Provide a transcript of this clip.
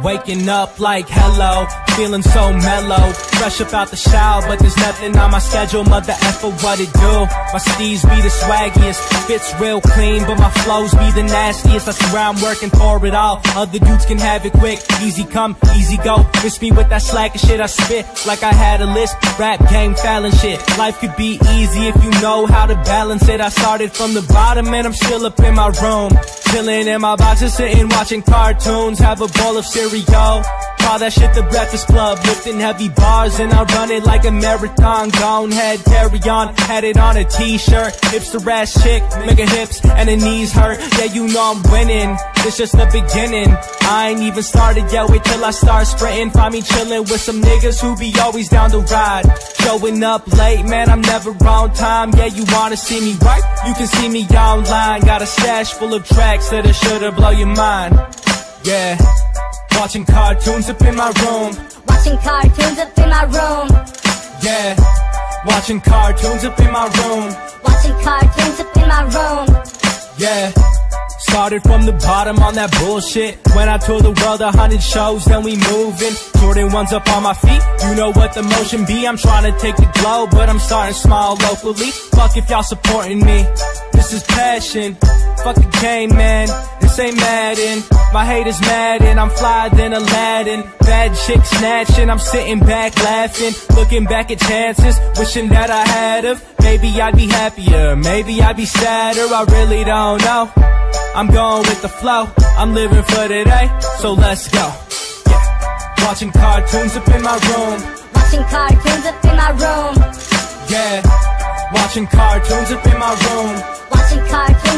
Waking up like hello, feeling so mellow. Fresh up out the shower, but there's nothing on my schedule. Mother effer, what it do? My steez be the swaggiest, fits real clean, but my flows be the nastiest. I swear I'm working for it all. Other dudes can have it quick, easy come, easy go. Miss me with that slacker shit, I spit like I had a list. Rap game, Fallon shit. Life could be easy if you know how to balance it. I started from the bottom and I'm still up in my room, chilling in my boxes, sitting watching cartoons. Have a bowl of cereal, call that shit the Breakfast Club. Lifting heavy bars and I run it like a marathon. Gone head, carry on, had it on a t-shirt. Hipster ass chick, make her hips and her knees hurt. Yeah, you know I'm winning, it's just the beginning. I ain't even started yet, wait till I start sprinting. Find me chilling with some niggas who be always down to ride. Showing up late, man, I'm never on time. Yeah, you wanna see me right? You can see me online. Got a stash full of tracks that should've blow your mind. Yeah, watching cartoons up in my room. Watching cartoons up in my room. Yeah, watching cartoons up in my room. Watching cartoons up in my room. Yeah, started from the bottom on that bullshit. When I tour the world 100 shows, then we moving. Jordan 1's up on my feet, you know what the motion be. I'm trying to take the globe, but I'm starting small locally. Fuck if y'all supporting me, this is passion. Fuck the game, man, this ain't Madden. My haters mad and I'm fly than Aladdin. Bad chick snatching, I'm sitting back laughing. Looking back at chances, wishing that I had of. Maybe I'd be happier, maybe I'd be sadder, I really don't know. I'm going with the flow, I'm living for today, so let's go. Yeah, watching cartoons up in my room. Watching cartoons up in my room. Yeah, watching cartoons up in my room. Watching cartoons